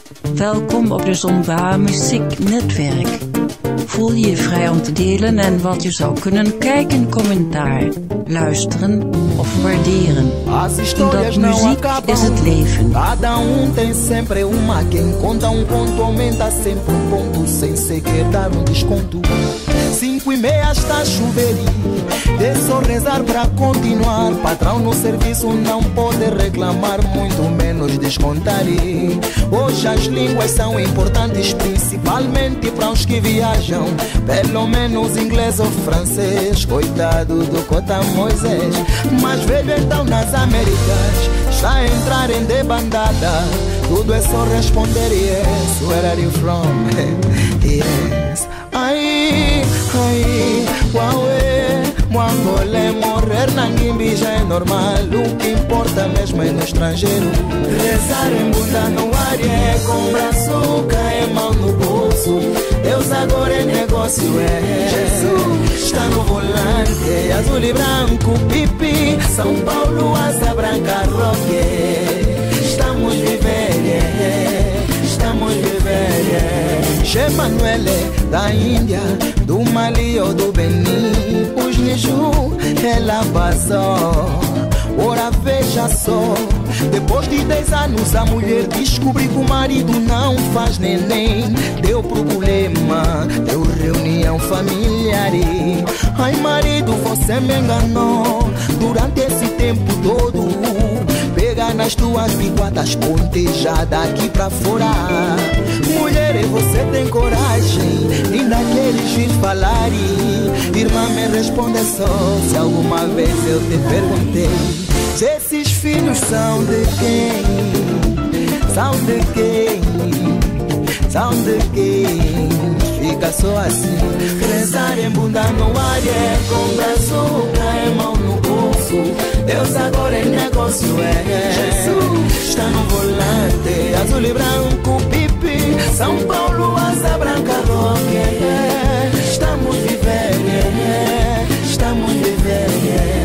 Welkom op de Zonba Muzieknetwerk. Voel je vrij om te delen en wat je zou kunnen kijken, commentaar, luisteren of waarderen. Omdat muziek is het leven. Cada tem sempre uma. Quem conta conto aumenta sempre ponto. Sem sequer dar desconto. 5:30 está a chover. É só rezar pra continuar. Patrão no serviço não pode reclamar, muito menos descontar. Hoje as línguas são importantes, principalmente para os que viajam. Pelo menos inglês ou francês. Coitado do Cota Moisés. Mas velho então nas Américas está a entrar em debandada. Tudo é só responder yes. Where are you from? Yes. Ai, uauê, Moangolé, morrer na Guimbi já é normal. O que importa mesmo é no estrangeiro. Rezar em bunda no ar é com braço, é mão no bolso. Deus agora é negócio, é Jesus está no volante, azul e branco, pipi. São Paulo, asa branca, rock. Estamos vivendo, estamos vivendo. Che Manuele da Índia, do Mali ou do Benin, os Niju, ela passou. Ora veja só, depois de 10 anos a mulher descobriu que o marido não faz neném. Deu problema, deu reunião familiar. Ai marido, você me enganou durante esse tempo todo. Pega nas tuas biguadas, ponte já daqui pra fora. Mulher, você tem coragem, ainda queres vir falar. Irmã, me responde só, se alguma vez eu te perguntei. Esses filhos são de quem? São de quem? São de quem? Fica só assim. Rezar em bunda no ar é com braço, é mão no bolso. Deus agora é negócio, é Jesus está no volante, azul e branco, pipi. São Paulo, asa branca, rock. Estamos vivendo, estamos vivendo.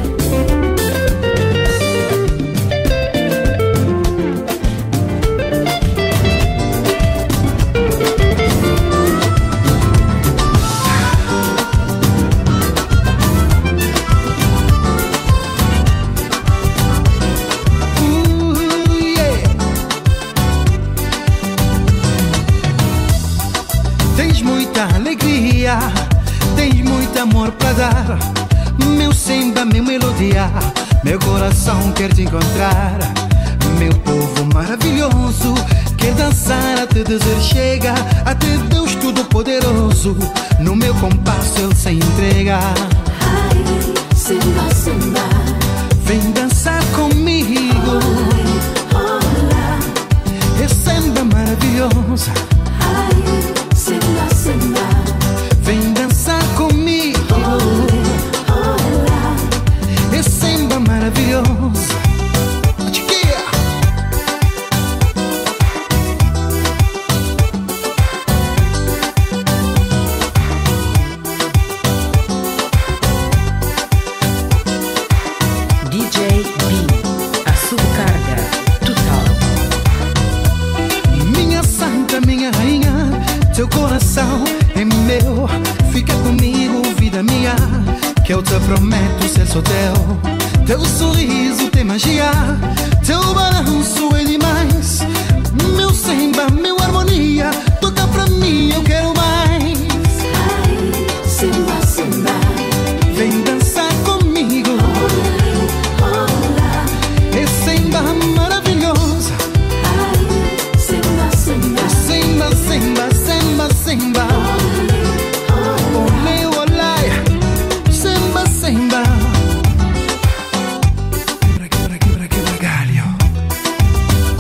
Tens muito amor pra dar, meu samba, meu melodia, meu coração quer te encontrar. Meu povo maravilhoso, quer dançar até dizer chega, até Deus Todo-Poderoso, no meu compasso ele se entrega. Ai, samba, samba, vem dançar comigo. Olá, é samba maravilhosa. ai, samba, samba, vem dançar comigo. Olá, é samba maravilhosa. DJ B, a sua carga total. Minha santa, minha rainha, teu coração é meu. Fica comigo, vida minha, que eu te prometo ser só teu. Teu sorriso tem magia, teu balanço é demais. Meu samba, meu harmonia, toca pra mim, eu quero mais. ai, samba, samba, vem dançar comigo. Olá, é samba maravilhosa. ai, samba, samba, Samba, samba, samba, samba. Olé, olé, samba, samba. Quebra, quebra, quebra, quebra galho.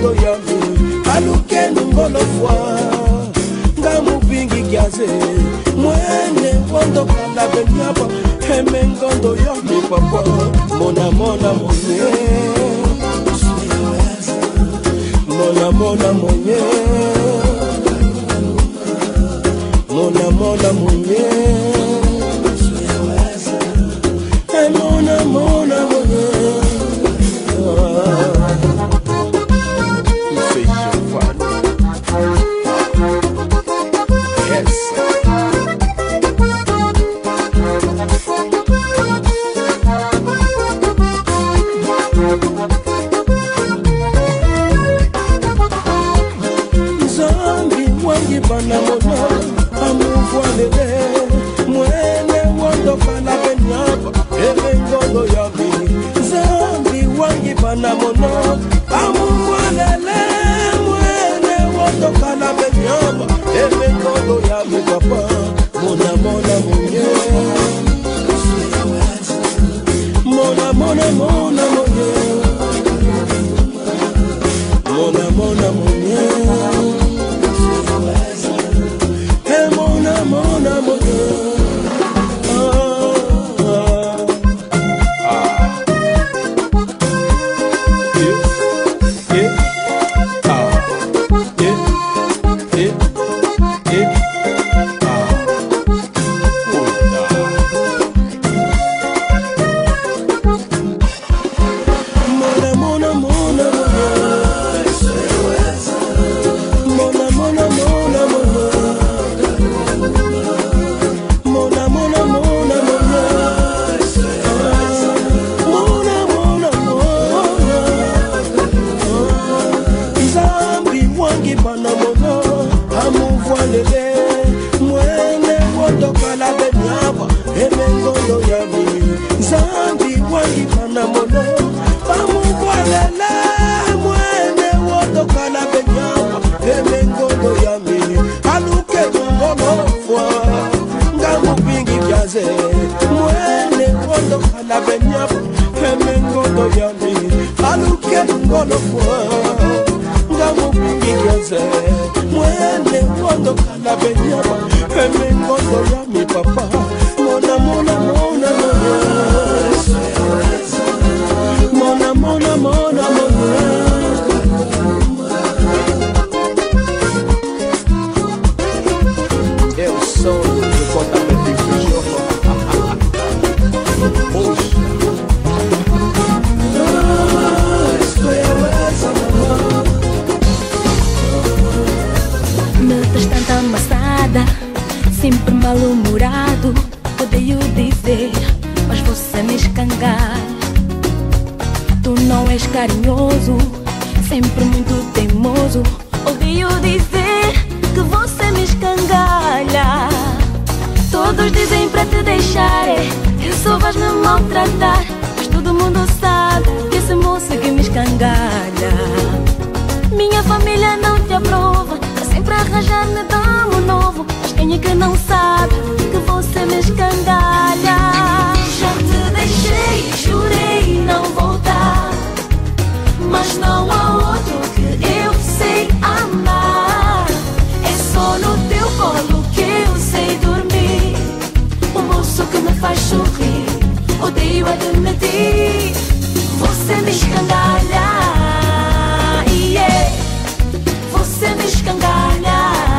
ngondo yami aluke ngolo fwa ngamu bingi kiaze mwene ngondo kala benyapa heme ngondo yami papa mona mona monye mona mona monye mona mona monye mona mona monye. Sempre mal-humorado, odeio dizer, mas você me escangalha. Tu não és carinhoso, sempre muito teimoso. Odeio dizer que você me escangalha. Todos dizem pra te deixar, que só vais me maltratar, mas todo mundo sabe que esse moço que me escangalha. Minha família não te aprova, tá sempre a arranjar-me damo novo. Mas quem é que não sabe que você me escangalha? Já te deixei, jurei não voltar, mas não há outro que eu sei amar. É só no teu colo que eu sei dormir. O moço que me faz sorrir, odeio admitir, você me escangalha. Você me escangalha,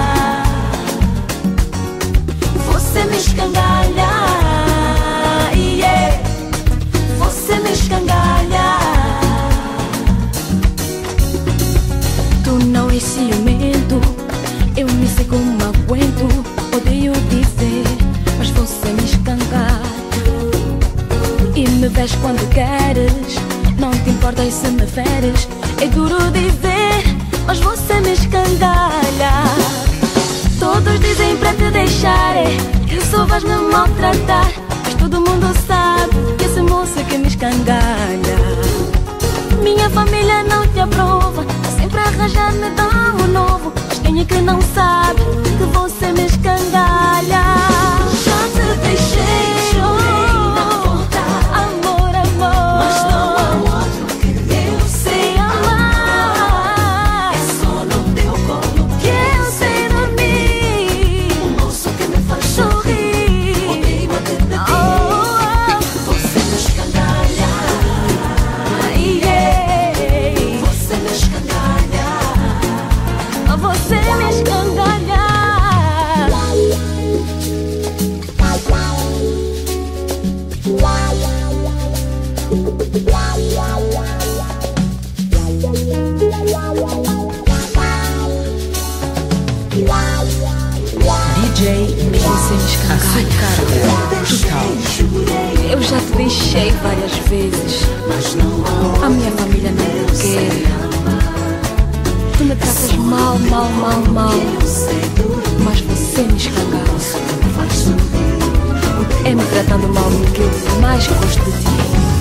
você me escangalha, yeah. Você me escangalha. Tu não és ciumento, eu me sei como aguento. Odeio dizer, mas você me escangalha. E me vês quando queres, não te importas se me feres. É duro dizer, mas você me escangalha. Todos dizem pra te deixar, que só vais me maltratar, mas todo mundo sabe que esse moço que me escangalha. Minha família não te aprova, tá sempre a arranjar-me damo novo. Mas quem é que não sabe que você me escangalha? Já te deixei, jurei não voltar, amor, amor, mas não há outro que eu sei amar. DJ Açúcar Total. Eu já te deixei várias vezes. A minha família não te quer. Tu me tratas mal, mal, mal, mal. Mas você me escangava. É me tratando mal que eu mais gosto de ti.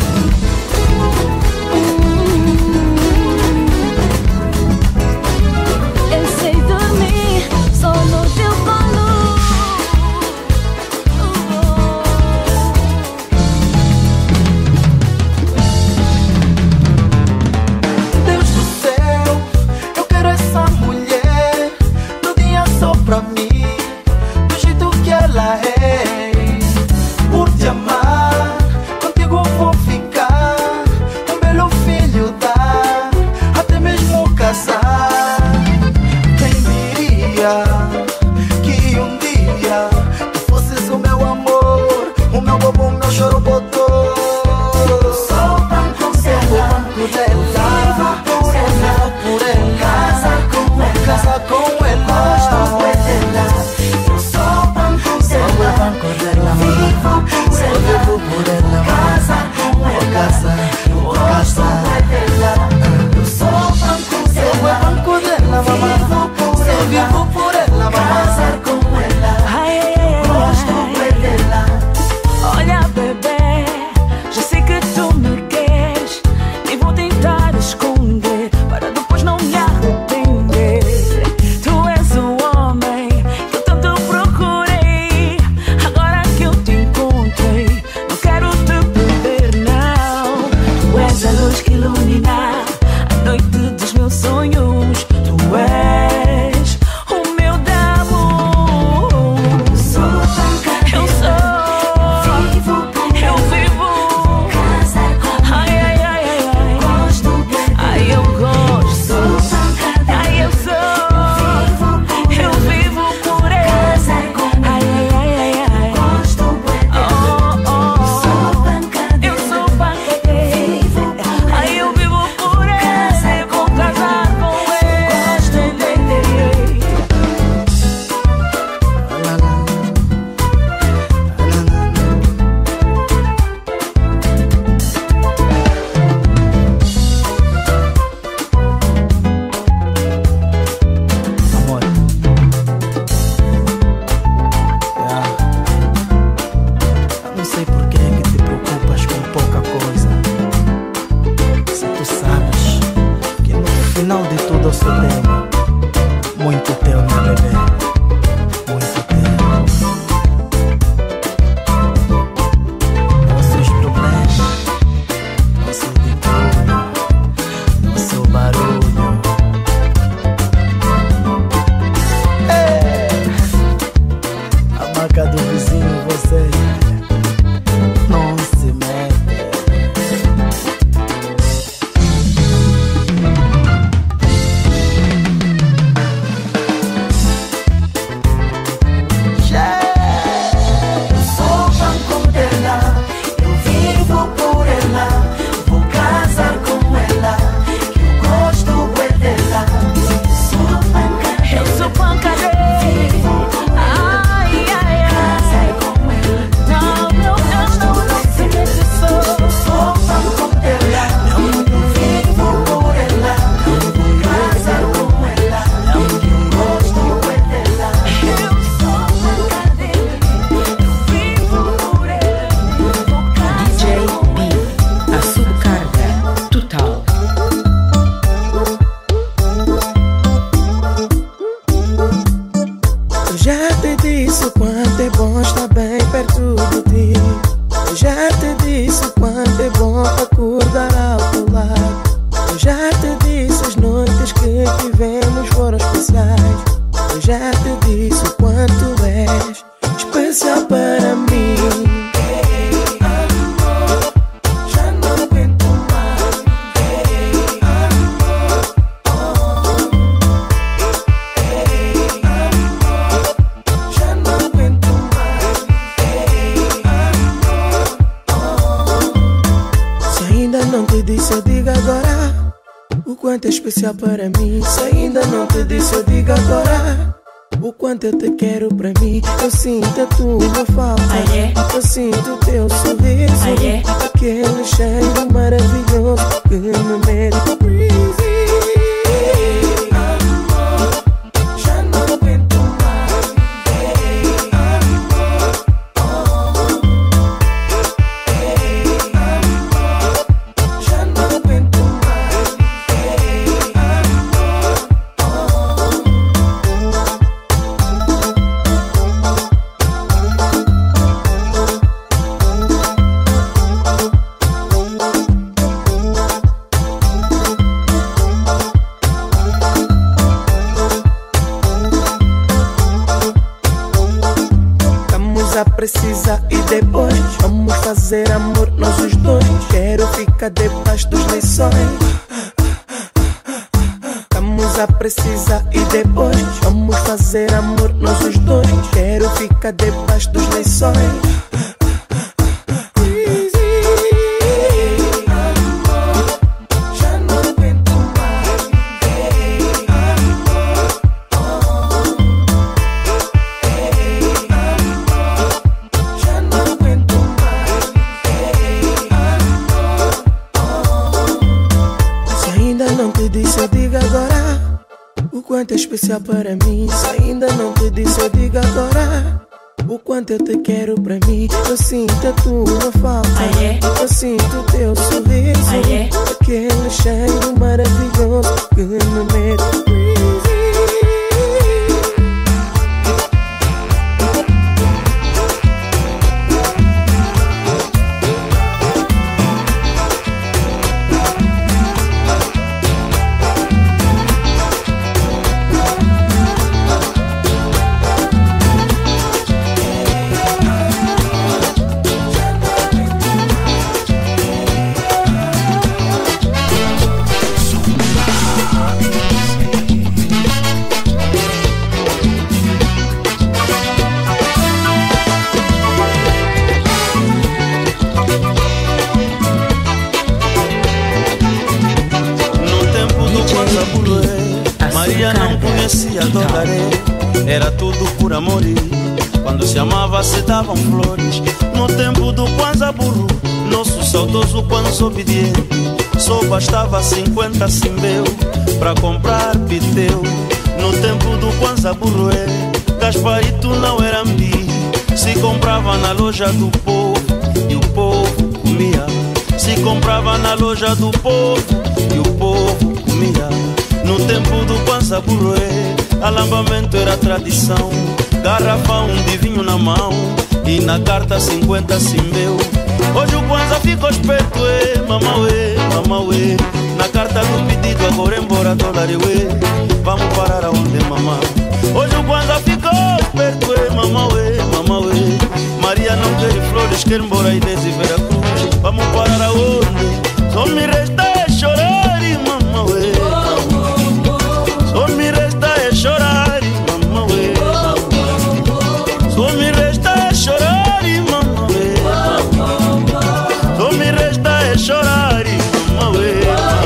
Eu sei dormir só no teu colo. Deus do céu, eu quero essa mulher no dia só pra mim, do jeito que ela é. Por te amar, contigo vou ficar, um belo filho dar, até mesmo casar. Quem diria que um dia tu fosses o meu amor, o meu bobo, o meu chorobodô. Sou banco dela, por ela, casar com ela. Eu sou banco dela, vivo por ela, casar com ela. Eu sou banco dela, mamãe. Eu vivo por ela, casar com ela. Gosto dela. Olha, bebê, já sei que tu me queres e vou tentar esconder para depois não me arrepender. Tu és o homem que eu tanto procurei. Agora que eu te encontrei, não quero te perder, não. Tu és a luz que ilumina a noite dos meus sonhos. Tu és o meu amor. Sou bancadeira. Eu sou. Vivo por Eu ela. vivo. Casar com Ai, ai, ai, ai, ai. gosto dela. Ai, eu gosto. Sou bancadeira. Ai, eu sou. Vivo por Eu ela. vivo por ela. Casar com Ai, ai, ai, ai, ai. gosto dela. Oh, Sou oh. bancadeira. Eu sou bancadeira. Vivo por ela. Ai, eu vivo por ela. Eu vou casar com ela. Amor, não sei por que é que te preocupas com pouca coisa. Se tu sabes que no final de tudo eu sou teu, muito teu, meu bebê, muito teu. Os seus problemas, o seu decoro, o seu barulho. A marca do vizinho, você não se mete. Sou banco dela, eu vivo por ela, vou casar com ela, que eu gosto é dela. Sou bancadeira. Eu sou bancadeira. Ai, ai, ai. Não, não, não, não, não se mete só. Sou banco dela, eu vivo por ela, vou casar com ela, que eu gosto é dela. Eu sou bancadeira. Eu vivo por ela. Vou DJ casar com ela. B, Açúcar Total. Eu já te disse o quanto é bom estar bem perto de ti. Eu já te disse o quanto é bom acordar ao teu lado. Eu já te disse as noites que tivemos foram especiais. Eu já te disse o quanto és especial para mim. Ei, amor, já não aguento mais. Ei, amor, ei, amor, já não aguento mais. Ei, amor, se ainda não te disse, eu digo agora o quanto quanto é especial para mim. Se ainda não te disse, eu digo agora. O quanto eu te quero pra mim. Eu sinto a tua falta. Eu sinto o teu sorriso. Aquele cheiro maravilhoso que me mete crazy. Precisa e depois vamos fazer amor nós os dois. Quero ficar debaixo dos lençóis. Estamos a precisar e depois vamos fazer amor nós os dois. Quero ficar debaixo dos lençóis. Quanto é especial para mim. Se ainda não te disse, eu digo agora. O quanto eu te quero pra mim. Eu sinto a tua falta. Eu sinto o teu sorriso. Aquele cheiro maravilhoso que me mete crazy. Era tudo por amor e quando se amava se davam flores. No tempo do Kwanza Burro, nosso saudoso Kwanza obediente, só bastava 50 cimbeu pra comprar piteu. No tempo do Kwanza Burro, Gasparito não era ambi. Se comprava na loja do povo e o povo comia. Se comprava na loja do povo e o povo comia. No tempo do Kwanza Burro, alambamento era tradição. Garrafão de vinho na mão e na carta 50 cimbeu. Hoje o Kwanza ficou esperto, mamauê. Na carta do pedido agora embora dólar, vamos parar aonde, mamá? Hoje o Kwanza ficou esperto, mamauê. Maria não quer flores, quer embora Inês e Veracruz. Vamos parar aonde? Só me resta é chorar e mamauê. Só me resta é chorar e mamauê. Só me resta é chorar e mamauê. Só me resta é chorar e mamauê.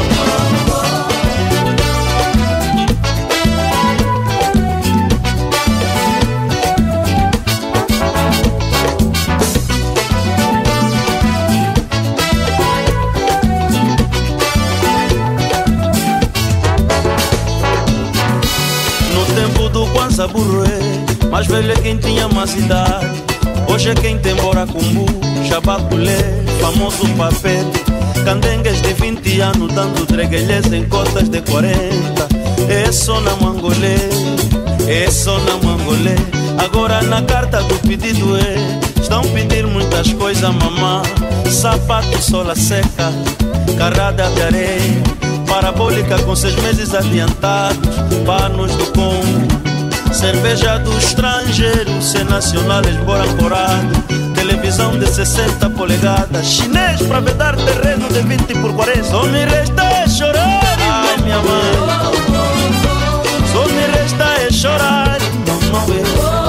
Burro mais velho é quem tinha mais idade. Hoje é quem tem boracumbu, chabaculé, famoso papete. Candengues de 20 anos dando dreguelhês em cotas de 40. É só na mangolé, é só na mangolé. Agora na carta do pedido estão pedindo muitas coisas, mamá. Sapato, sola seca, carrada de areia, parabólica com 6 meses adiantados, panos do Congo, cerveja do estrangeiro, sem nacional esborancorado, televisão de 60 polegadas, chinês pra vedar terreno de 20 por 40. Só me resta é chorar, ai minha mãe. Só me resta é chorar, mamãe.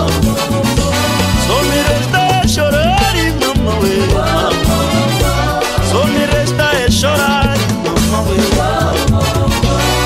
Só me resta é chorar, mamãe. Só me resta é chorar, mamãe.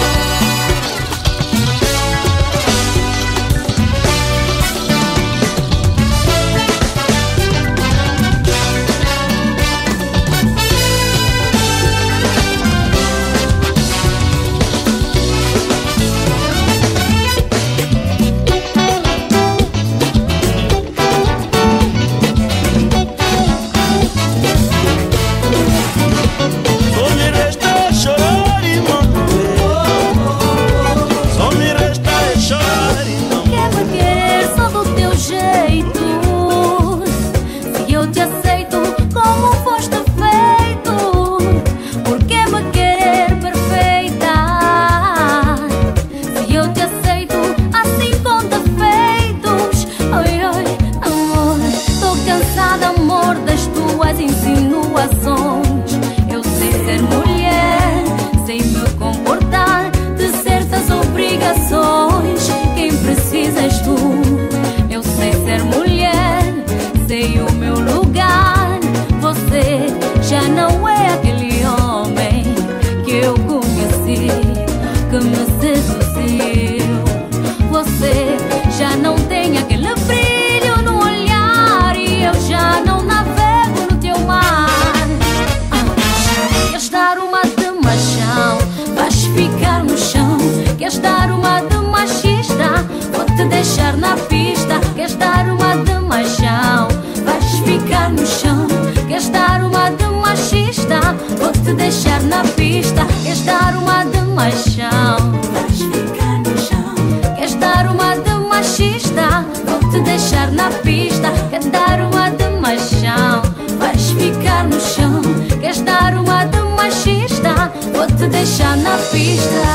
me seduziu. Você já não tem aquele brilho no olhar e eu já não navego no teu mar. Queres dar uma de machão, vais ficar no chão. Queres dar uma de machista, vou te deixar na pista. Queres dar uma de machão, vais ficar no chão. Queres dar uma de machista, vou te deixar na pista. Queres dar uma de machão, vais ficar no chão. Queres dar uma de machista, vou te deixar na pista. Queres dar uma de machão, vais ficar no chão. Queres dar uma de machista, vou te deixar na pista.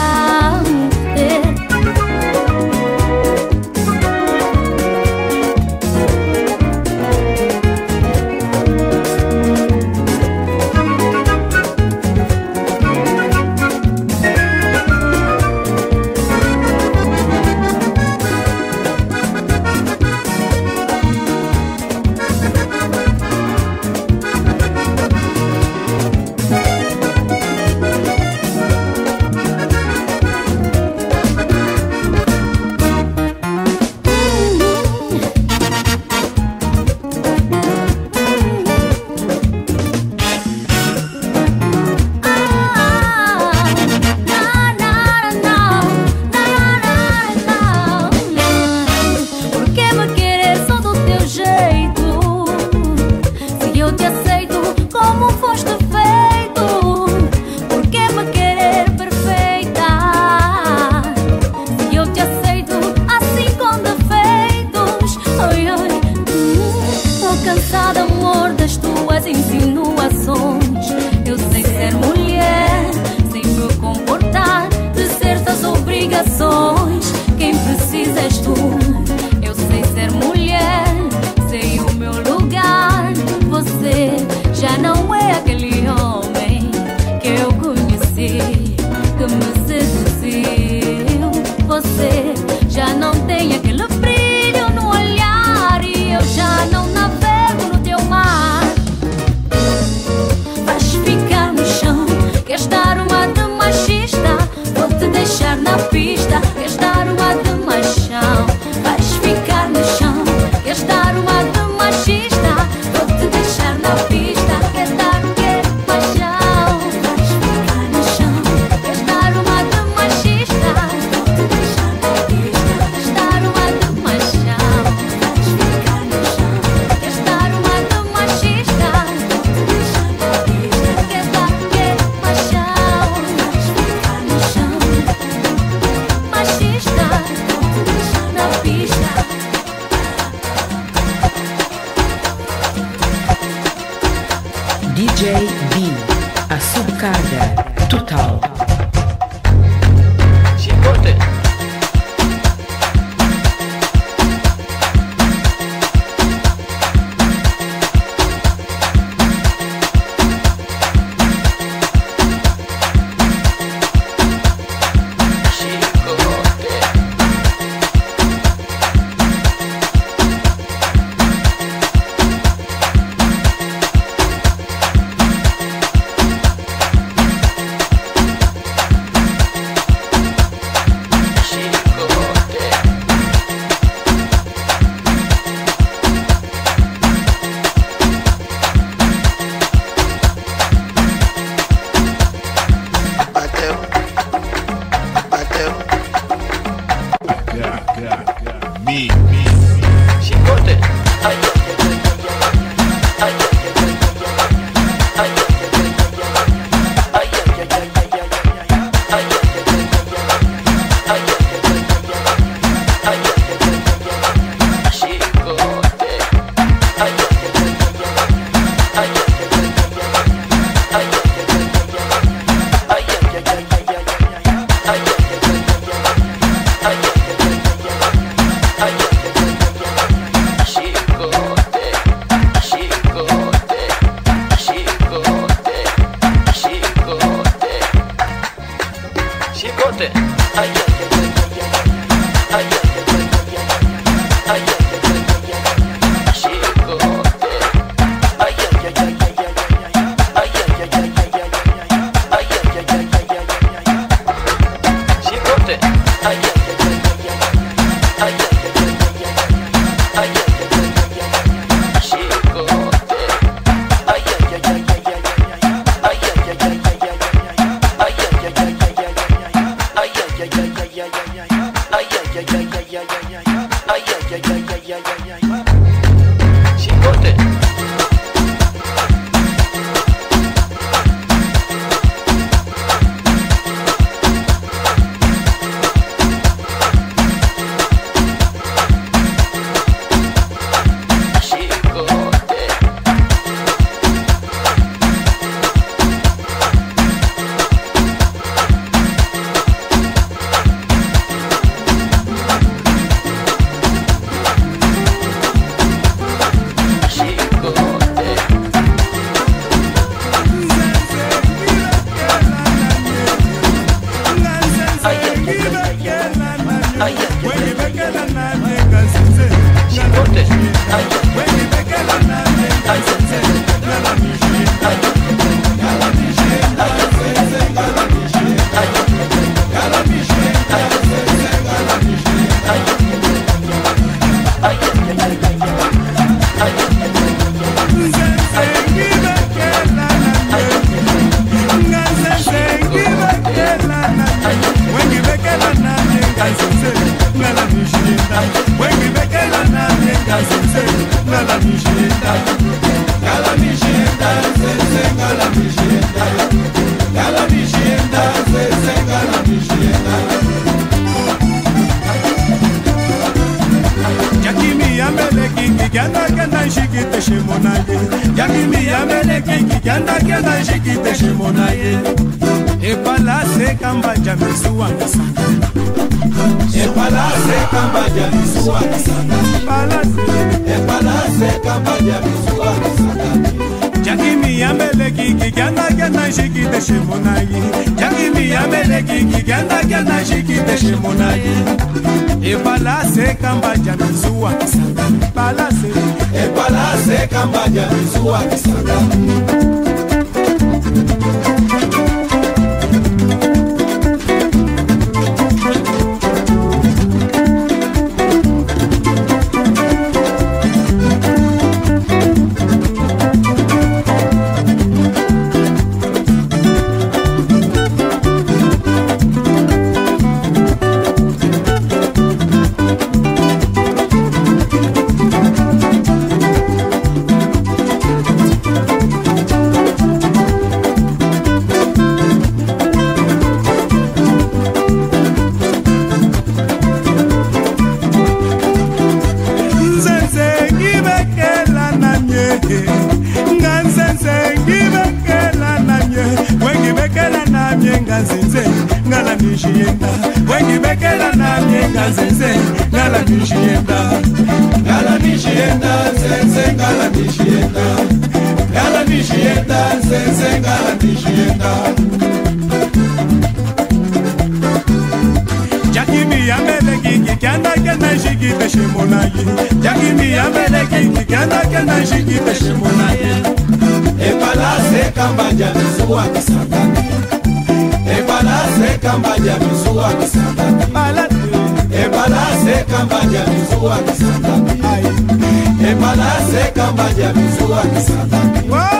Embala se camba de abisua que